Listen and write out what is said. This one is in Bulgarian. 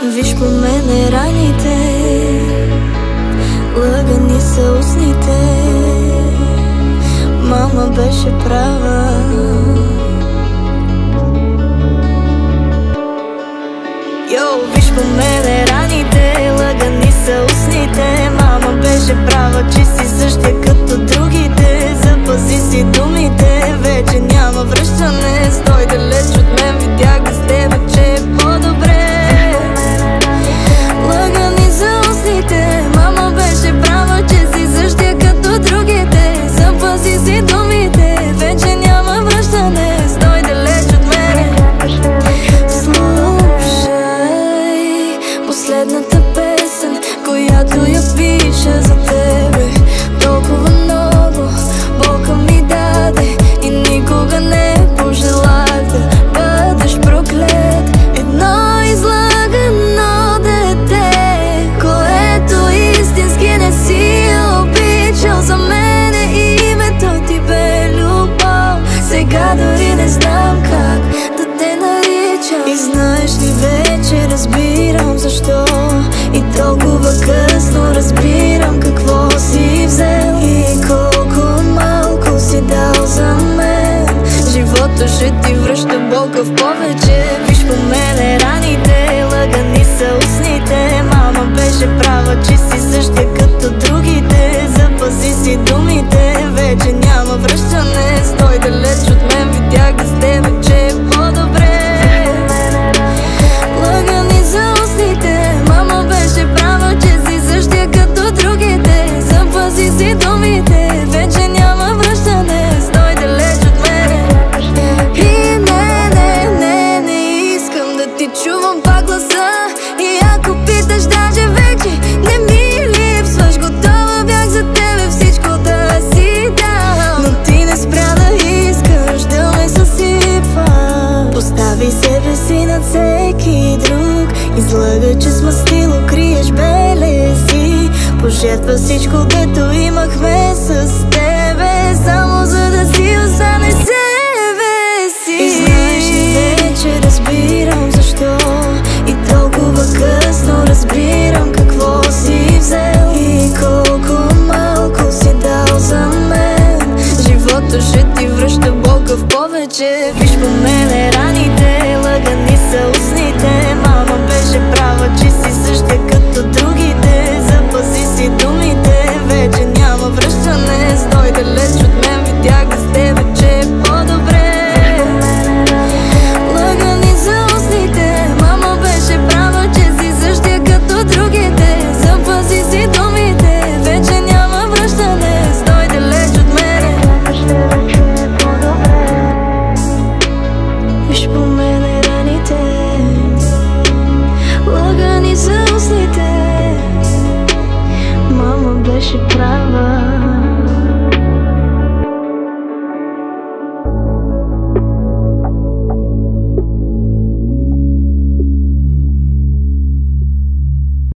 Виж по мене раните, лъгани са устните. Мама беше права. Виж по мене раните, лъгани са устните. Мама беше права, че си същия като другите. Запази си думите, вече няма връщане. Стой далеч от мен, видях го с тебе, че е по-добре. Лъгани са устните, мама беше права, че си същия като другите. Запази си думите, вече няма връщане. Стой далеч от мен. Последната песен, която я пиша за тебе. Толкова много болка ми даде и никога не пожелах да бъдеш проклет. Едно излагано дете, което истински не си обичал. За мене името ти бе любов. Сега дори не знам как да те наричам. И знаеш ли, вече разбирам защо и толкова късно разбирам какво си взел и колко малко си дал за мен. Живота ще ти връща болка в повече. Виж по мене раните, лъгани са устните. Мама беше права, че си същия като другите. Запази си думите, вече няма връщане. Стой далеч от мен, видях го с тебе, че е по-добре. Лъгани за устните, мама беше права, че си същия като другите. Запази си думите, вече няма връщане. Стой далеч от мен. И не искам да ти чувам пак гласа. И ако питаш, даже вече не ми липсваш. Готова бях за тебе всичко да си дам, но ти не спря да искаш да ме съсипва. Постави себе си над всеки друг. Излъга, че с мастило криеш белези. Пожертва всичко, дето имахме с тебе, само за да си останеш себе си. И знаеш ли, вече разбирам защо